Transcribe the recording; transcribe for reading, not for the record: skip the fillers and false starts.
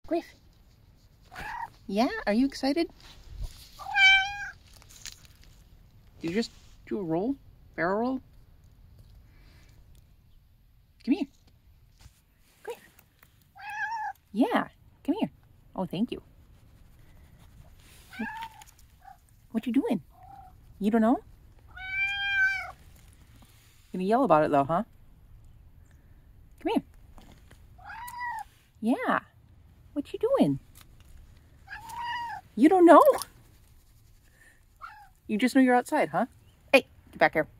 Griff. Yeah, are you excited? Did you just do a roll? Barrel roll? Come here. Griff. Yeah, come here. Oh, thank you. What you doing? You don't know? Gonna yell about it though, huh? Come here. Yeah. What you doing? You don't know? You just know you're outside, huh? Hey, get back here.